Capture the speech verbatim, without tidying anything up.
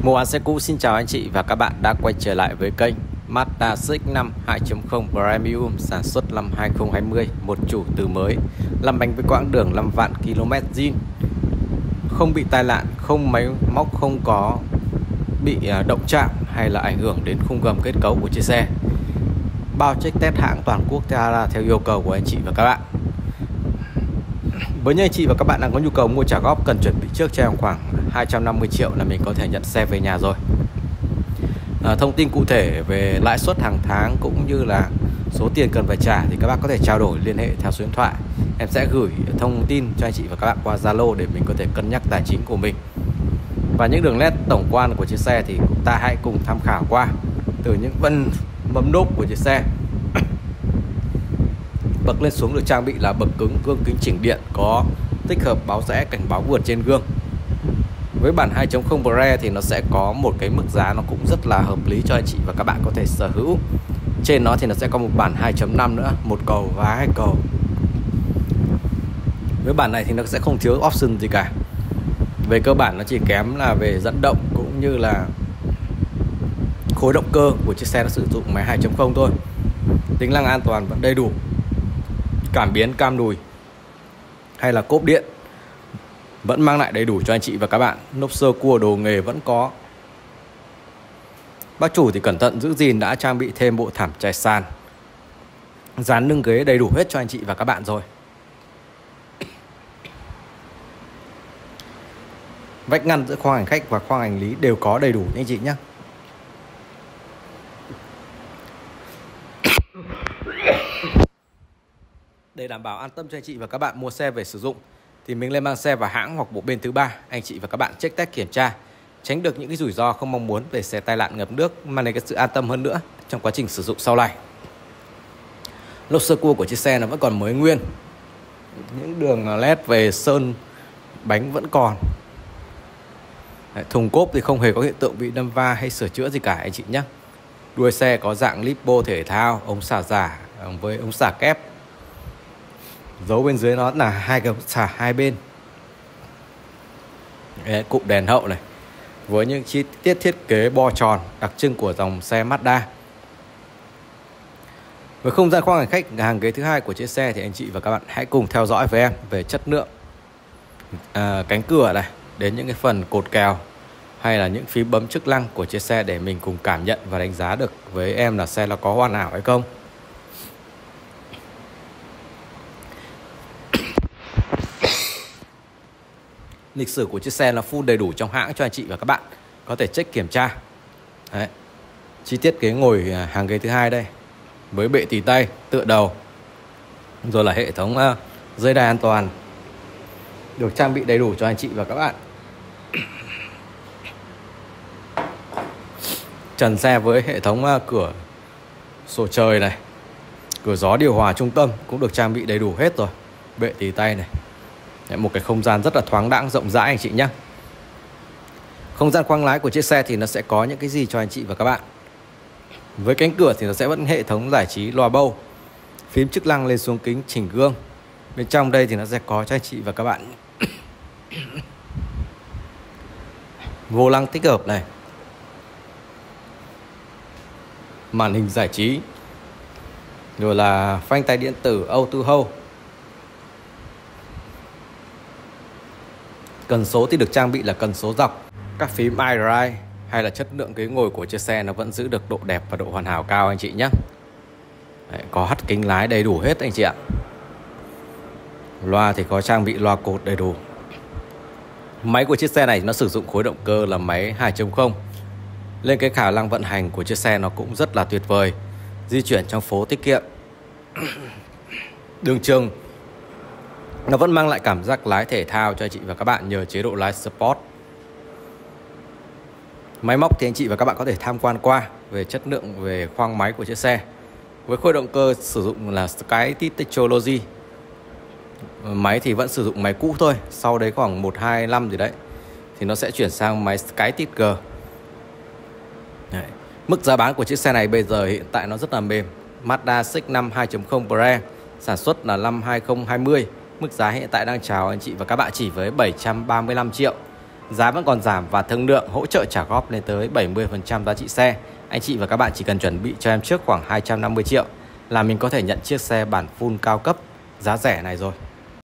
Mua bán xe cũ xin chào anh chị và các bạn đã quay trở lại với kênh Mazda xê ích năm hai chấm không Premium sản xuất năm hai không hai không, một chủ từ mới, lăn bánh với quãng đường năm vạn ki lô mét zin, không bị tai nạn, không máy móc, không có bị động chạm hay là ảnh hưởng đến khung gầm kết cấu của chiếc xe. Bao check test hãng toàn quốc theo yêu cầu của anh chị và các bạn. Với những anh chị và các bạn đang có nhu cầu mua trả góp, cần chuẩn bị trước cho em khoảng hai trăm năm mươi triệu là mình có thể nhận xe về nhà rồi. À, thông tin cụ thể về lãi suất hàng tháng cũng như là số tiền cần phải trả thì các bác có thể trao đổi, liên hệ theo số điện thoại. Em sẽ gửi thông tin cho anh chị và các bạn qua Zalo để mình có thể cân nhắc tài chính của mình. Và những đường nét tổng quan của chiếc xe thì chúng ta hãy cùng tham khảo qua từ những vân mâm đốp của chiếc xe. Bậc lên xuống được trang bị là bậc cứng, gương kính chỉnh điện, có tích hợp báo rẽ, cảnh báo vượt trên gương. Với bản hai chấm không Pre thì nó sẽ có một cái mức giá nó cũng rất là hợp lý cho anh chị và các bạn có thể sở hữu. Trên nó thì nó sẽ có một bản hai chấm năm nữa, một cầu và hai cầu. Với bản này thì nó sẽ không thiếu option gì cả. Về cơ bản nó chỉ kém là về dẫn động cũng như là khối động cơ của chiếc xe nó sử dụng máy hai chấm không thôi. Tính năng an toàn vẫn đầy đủ. Cảm biến, cam đùi hay là cốp điện vẫn mang lại đầy đủ cho anh chị và các bạn. Lốp sơ cua đồ nghề vẫn có. Bác chủ thì cẩn thận giữ gìn đã trang bị thêm bộ thảm trải sàn, dán lưng ghế đầy đủ hết cho anh chị và các bạn rồi. Vách ngăn giữa khoang hành khách và khoang hành lý đều có đầy đủ nha anh chị nhé. Để đảm bảo an tâm cho anh chị và các bạn mua xe về sử dụng thì mình lên mang xe vào hãng hoặc bộ bên thứ ba, anh chị và các bạn check test kiểm tra, tránh được những cái rủi ro không mong muốn về xe tai nạn ngập nước, mang đến cái sự an tâm hơn nữa trong quá trình sử dụng sau này. Lốp sơ cua của chiếc xe nó vẫn còn mới nguyên, những đường led về sơn bánh vẫn còn. Đấy, thùng cốp thì không hề có hiện tượng bị đâm va hay sửa chữa gì cả anh chị nhé. Đuôi xe có dạng lipo thể thao, ống xả giả với ống xả kép. Dấu bên dưới nó là hai cái xả hai bên. Đấy, cụm đèn hậu này với những chi tiết thiết kế bo tròn đặc trưng của dòng xe Mazda. Với không gian khoang hành khách, hàng ghế thứ hai của chiếc xe thì anh chị và các bạn hãy cùng theo dõi với em về chất lượng à, cánh cửa này, đến những cái phần cột kèo hay là những phím bấm chức năng của chiếc xe để mình cùng cảm nhận và đánh giá được với em là xe nó có hoàn hảo hay không. Lịch sử của chiếc xe là full đầy đủ trong hãng cho anh chị và các bạn có thể check kiểm tra. Đấy. Chi tiết ghế ngồi hàng ghế thứ hai đây với bệ tì tay, tựa đầu, rồi là hệ thống uh, dây đai an toàn được trang bị đầy đủ cho anh chị và các bạn. Trần xe với hệ thống uh, cửa sổ trời này, cửa gió điều hòa trung tâm cũng được trang bị đầy đủ hết rồi. Bệ tì tay này, một cái không gian rất là thoáng đãng, rộng rãi anh chị nhé. Không gian khoang lái của chiếc xe thì nó sẽ có những cái gì cho anh chị và các bạn. Với cánh cửa thì nó sẽ vẫn hệ thống giải trí loa bâu, phím chức năng lên xuống kính, chỉnh gương. Bên trong đây thì nó sẽ có cho anh chị và các bạn vô lăng tích hợp này, màn hình giải trí, rồi là phanh tay điện tử auto hold. Cần số thì được trang bị là cần số dọc. Các phím iDrive hay là chất lượng ghế ngồi của chiếc xe nó vẫn giữ được độ đẹp và độ hoàn hảo cao anh chị nhé. Đấy, có hắt kính lái đầy đủ hết anh chị ạ. Loa thì có trang bị loa cột đầy đủ. Máy của chiếc xe này nó sử dụng khối động cơ là máy hai chấm không. Lên cái khả năng vận hành của chiếc xe nó cũng rất là tuyệt vời. Di chuyển trong phố tiết kiệm. Đường trường nó vẫn mang lại cảm giác lái thể thao cho anh chị và các bạn nhờ chế độ lái Sport. Máy móc thì anh chị và các bạn có thể tham quan qua về chất lượng về khoang máy của chiếc xe. Với khối động cơ sử dụng là Skytip Technology. Máy thì vẫn sử dụng máy cũ thôi, sau đấy khoảng một hai năm gì đấy thì nó sẽ chuyển sang máy Skytip G. Đấy. Mức giá bán của chiếc xe này bây giờ hiện tại nó rất là mềm. Mazda xê ích năm hai chấm không Pre sản xuất là năm hai không hai không. Mức giá hiện tại đang chào anh chị và các bạn chỉ với bảy trăm ba mươi lăm triệu. Giá vẫn còn giảm và thương lượng hỗ trợ trả góp lên tới bảy mươi phần trăm giá trị xe. Anh chị và các bạn chỉ cần chuẩn bị cho em trước khoảng hai trăm năm mươi triệu là mình có thể nhận chiếc xe bản full cao cấp giá rẻ này rồi.